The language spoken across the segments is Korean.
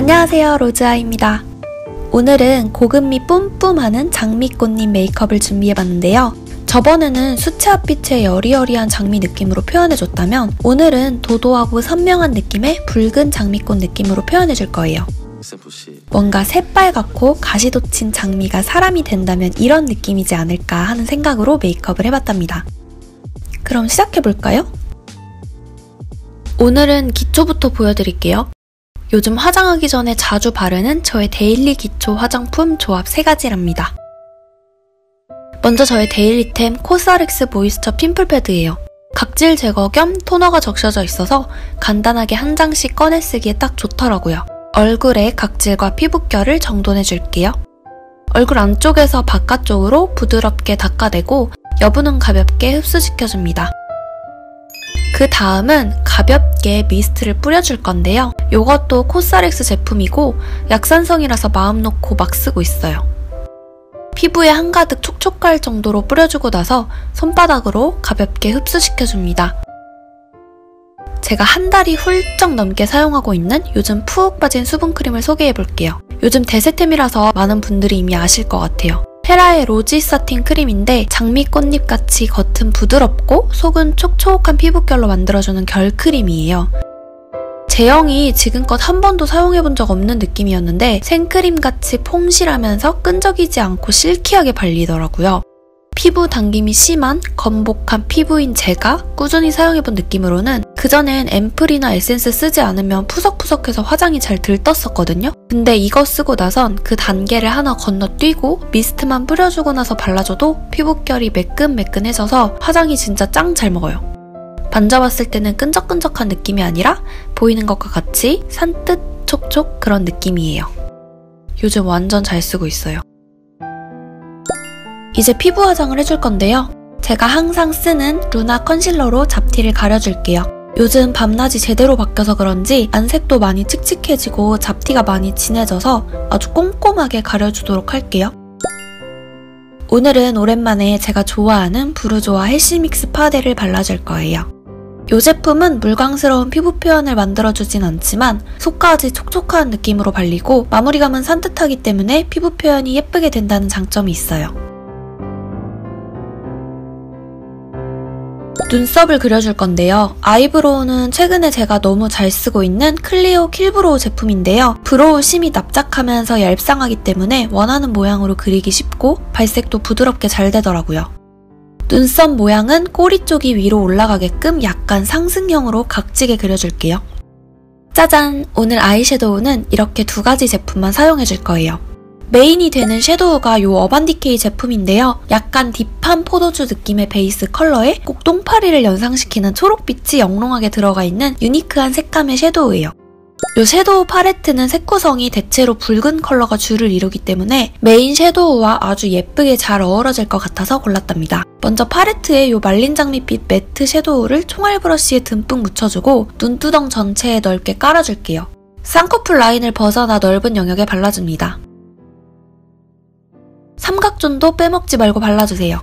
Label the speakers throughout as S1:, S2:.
S1: 안녕하세요, 로즈아입니다. 오늘은 고급미 뿜뿜하는 장미꽃잎 메이크업을 준비해봤는데요. 저번에는 수채화빛의 여리여리한 장미 느낌으로 표현해줬다면 오늘은 도도하고 선명한 느낌의 붉은 장미꽃 느낌으로 표현해줄 거예요. 뭔가 새빨갛고 가시 돋친 장미가 사람이 된다면 이런 느낌이지 않을까 하는 생각으로 메이크업을 해봤답니다. 그럼 시작해볼까요? 오늘은 기초부터 보여드릴게요. 요즘 화장하기 전에 자주 바르는 저의 데일리 기초 화장품 조합 3가지랍니다. 먼저 저의 데일리템 코스알엑스 모이스처 핀플 패드예요. 각질 제거 겸 토너가 적셔져 있어서 간단하게 한 장씩 꺼내 쓰기에 딱 좋더라고요. 얼굴에 각질과 피부결을 정돈해줄게요. 얼굴 안쪽에서 바깥쪽으로 부드럽게 닦아내고 여분은 가볍게 흡수시켜줍니다. 그 다음은 가볍게 미스트를 뿌려줄 건데요. 이것도 코스알엑스 제품이고 약산성이라서 마음 놓고 막 쓰고 있어요. 피부에 한가득 촉촉할 정도로 뿌려주고 나서 손바닥으로 가볍게 흡수시켜줍니다. 제가 한 달이 훌쩍 넘게 사용하고 있는 요즘 푹 빠진 수분크림을 소개해볼게요. 요즘 대세템이라서 많은 분들이 이미 아실 것 같아요. 헤라의 로지 사틴 크림인데 장미꽃잎같이 겉은 부드럽고 속은 촉촉한 피부결로 만들어주는 결 크림이에요. 제형이 지금껏 한 번도 사용해본 적 없는 느낌이었는데 생크림같이 퐁실하면서 끈적이지 않고 실키하게 발리더라고요. 피부 당김이 심한 건복한 피부인 제가 꾸준히 사용해본 느낌으로는 그전엔 앰플이나 에센스 쓰지 않으면 푸석푸석해서 화장이 잘 들떴었거든요. 근데 이거 쓰고 나선 그 단계를 하나 건너뛰고 미스트만 뿌려주고 나서 발라줘도 피부결이 매끈매끈해져서 화장이 진짜 짱 잘 먹어요. 만져봤을 때는 끈적끈적한 느낌이 아니라 보이는 것과 같이 산뜻 촉촉 그런 느낌이에요. 요즘 완전 잘 쓰고 있어요. 이제 피부 화장을 해줄 건데요. 제가 항상 쓰는 루나 컨실러로 잡티를 가려줄게요. 요즘 밤낮이 제대로 바뀌어서 그런지 안색도 많이 칙칙해지고 잡티가 많이 진해져서 아주 꼼꼼하게 가려주도록 할게요. 오늘은 오랜만에 제가 좋아하는 부르조아 해시믹스 파데를 발라줄 거예요. 이 제품은 물광스러운 피부 표현을 만들어주진 않지만 속까지 촉촉한 느낌으로 발리고 마무리감은 산뜻하기 때문에 피부 표현이 예쁘게 된다는 장점이 있어요. 눈썹을 그려줄 건데요. 아이브로우는 최근에 제가 너무 잘 쓰고 있는 클리오 킬브로우 제품인데요. 브로우 심이 납작하면서 얄쌍하기 때문에 원하는 모양으로 그리기 쉽고 발색도 부드럽게 잘 되더라고요. 눈썹 모양은 꼬리 쪽이 위로 올라가게끔 약간 상승형으로 각지게 그려줄게요. 짜잔! 오늘 아이섀도우는 이렇게 2가지 제품만 사용해줄 거예요. 메인이 되는 섀도우가 이 어반디케이 제품인데요. 약간 딥한 포도주 느낌의 베이스 컬러에 꼭 똥파리를 연상시키는 초록빛이 영롱하게 들어가 있는 유니크한 색감의 섀도우예요. 이 섀도우 팔레트는 색 구성이 대체로 붉은 컬러가 주를 이루기 때문에 메인 섀도우와 아주 예쁘게 잘 어우러질 것 같아서 골랐답니다. 먼저 팔레트에 이 말린 장미빛 매트 섀도우를 총알 브러쉬에 듬뿍 묻혀주고 눈두덩 전체에 넓게 깔아줄게요. 쌍꺼풀 라인을 벗어나 넓은 영역에 발라줍니다. 삼각존도 빼먹지 말고 발라주세요.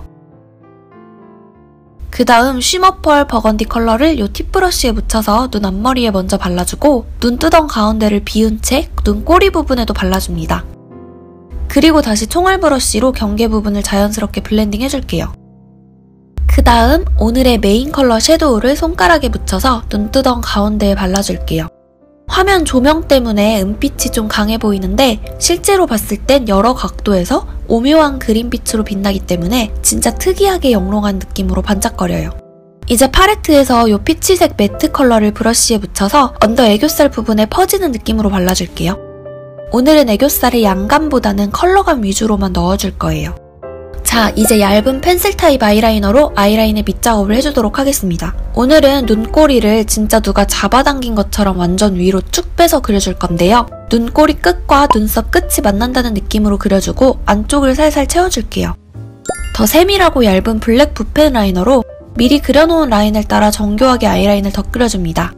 S1: 그 다음 쉬머펄 버건디 컬러를 이 팁브러쉬에 묻혀서 눈 앞머리에 먼저 발라주고 눈두덩 가운데를 비운 채 눈꼬리 부분에도 발라줍니다. 그리고 다시 총알 브러쉬로 경계 부분을 자연스럽게 블렌딩 해줄게요. 그 다음 오늘의 메인 컬러 섀도우를 손가락에 묻혀서 눈두덩 가운데에 발라줄게요. 화면 조명 때문에 은빛이 좀 강해 보이는데 실제로 봤을 땐 여러 각도에서 오묘한 그린빛으로 빛나기 때문에 진짜 특이하게 영롱한 느낌으로 반짝거려요. 이제 팔레트에서 이 피치색 매트 컬러를 브러쉬에 묻혀서 언더 애교살 부분에 퍼지는 느낌으로 발라줄게요. 오늘은 애교살의 양감보다는 컬러감 위주로만 넣어줄 거예요. 자, 이제 얇은 펜슬 타입 아이라이너로 아이라인에 밑작업을 해주도록 하겠습니다. 오늘은 눈꼬리를 진짜 누가 잡아당긴 것처럼 완전 위로 쭉 빼서 그려줄 건데요. 눈꼬리 끝과 눈썹 끝이 만난다는 느낌으로 그려주고 안쪽을 살살 채워줄게요. 더 세밀하고 얇은 블랙 붓펜 라이너로 미리 그려놓은 라인을 따라 정교하게 아이라인을 더 그려줍니다.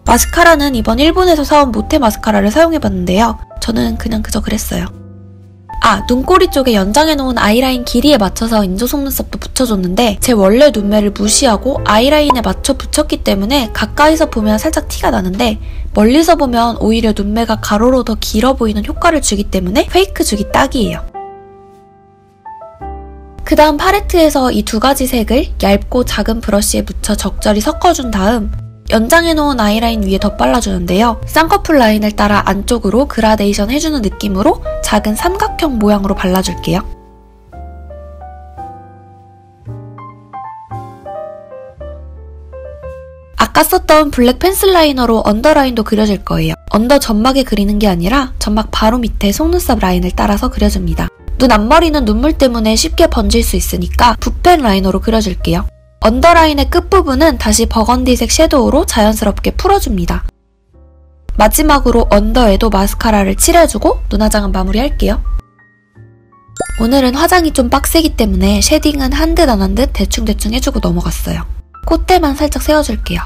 S1: 마스카라는 이번 일본에서 사온 모테 마스카라를 사용해봤는데요. 저는 그냥 그저 그랬어요. 눈꼬리 쪽에 연장해놓은 아이라인 길이에 맞춰서 인조 속눈썹도 붙여줬는데 제 원래 눈매를 무시하고 아이라인에 맞춰 붙였기 때문에 가까이서 보면 살짝 티가 나는데 멀리서 보면 오히려 눈매가 가로로 더 길어 보이는 효과를 주기 때문에 페이크 주기 딱이에요. 그 다음 팔레트에서 이 두 가지 색을 얇고 작은 브러쉬에 묻혀 적절히 섞어준 다음 연장해놓은 아이라인 위에 덧발라주는데요. 쌍꺼풀 라인을 따라 안쪽으로 그라데이션 해주는 느낌으로 작은 삼각형 모양으로 발라줄게요. 아까 썼던 블랙 펜슬 라이너로 언더라인도 그려줄 거예요. 언더 점막에 그리는 게 아니라 점막 바로 밑에 속눈썹 라인을 따라서 그려줍니다. 눈 앞머리는 눈물 때문에 쉽게 번질 수 있으니까 붓펜 라이너로 그려줄게요. 언더라인의 끝부분은 다시 버건디색 섀도우로 자연스럽게 풀어줍니다. 마지막으로 언더에도 마스카라를 칠해주고 눈화장은 마무리할게요. 오늘은 화장이 좀 빡세기 때문에 쉐딩은 한 듯 안 한 듯 대충대충 해주고 넘어갔어요. 콧대만 살짝 세워줄게요.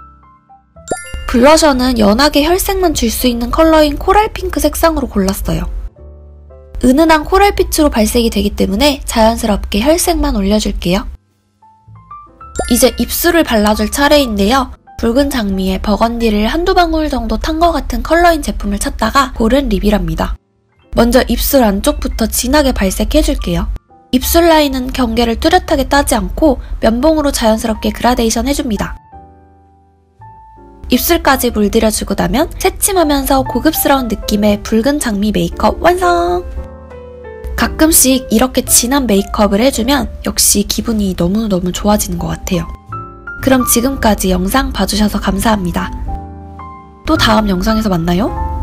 S1: 블러셔는 연하게 혈색만 줄 수 있는 컬러인 코랄 핑크 색상으로 골랐어요. 은은한 코랄빛으로 발색이 되기 때문에 자연스럽게 혈색만 올려줄게요. 이제 입술을 발라줄 차례인데요. 붉은 장미에 버건디를 한두 방울 정도 탄 것 같은 컬러인 제품을 찾다가 고른 립이랍니다. 먼저 입술 안쪽부터 진하게 발색해줄게요. 입술 라인은 경계를 뚜렷하게 따지 않고 면봉으로 자연스럽게 그라데이션 해줍니다. 입술까지 물들여주고 나면 새침하면서 고급스러운 느낌의 붉은 장미 메이크업 완성! 가끔씩 이렇게 진한 메이크업을 해주면 역시 기분이 너무너무 좋아지는 것 같아요. 그럼 지금까지 영상 봐주셔서 감사합니다. 또 다음 영상에서 만나요.